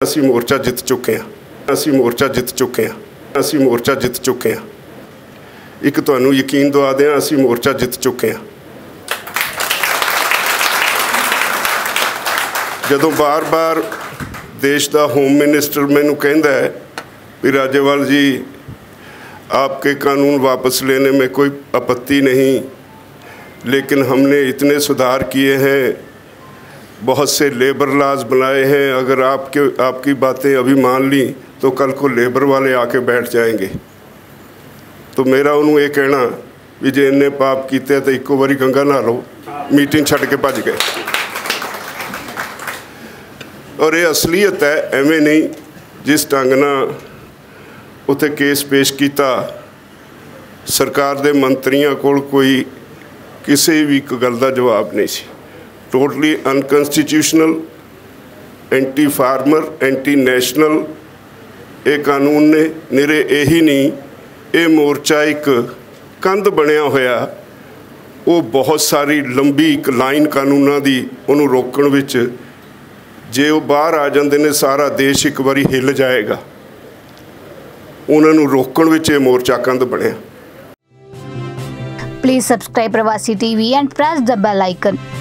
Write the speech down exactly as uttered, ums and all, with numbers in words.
ਅਸੀਂ ਮੋਰਚਾ ਜਿੱਤ ਚੁੱਕੇ ਹਾਂ ਅਸੀਂ ਮੋਰਚਾ ਜਿੱਤ ਚੁੱਕੇ ਹਾਂ ਅਸੀਂ ਮੋਰਚਾ ਜਿੱਤ ਚੁੱਕੇ ਹਾਂ ਇੱਕ ਤੁਹਾਨੂੰ ਯਕੀਨ ਦਵਾ ਦਿਆਂ ਅਸੀਂ ਮੋਰਚਾ ਜਿੱਤ ਚੁੱਕੇ ਹਾਂ ਜਦੋਂ ਬਾਰ-ਬਾਰ देश का होम मिनिस्टर मैनू कहता है कि राजेवाल जी आपके कानून वापस लेने में कोई आपत्ति नहीं, लेकिन हमने इतने सुधार किए हैं, बहुत से लेबर लॉज बनाए हैं, अगर आपके आपकी बातें अभी मान ली तो कल को लेबर वाले आके बैठ जाएंगे। तो मेरा उन्होंने ये कहना भी जे इन्ने पाप किए तो इक्को बारी गंगा नहा लो, मीटिंग छड्ड के भज गए। और ये असलीयत है, एवें नहीं जिस ढंग नाल उत्थे केस पेश किया सरकार दे मंत्रियों कोल कोई किसी भी एक गल का जवाब नहीं सी। Totally unconstitutional, anti farmer, anti national ये कानून ने। निरे यही नहीं, ये मोर्चा एक कंध बनया होया, वो बहुत सारी लंबी एक लाइन कानूनों की उन्होंने रोकण विच जे वो बाहर आ जाते हैं सारा देश एक बारी हिल जाएगा। उन्होंने रोकण विच ये मोर्चा कंध बनया। Please subscribe Pravasi TV and press the bell icon.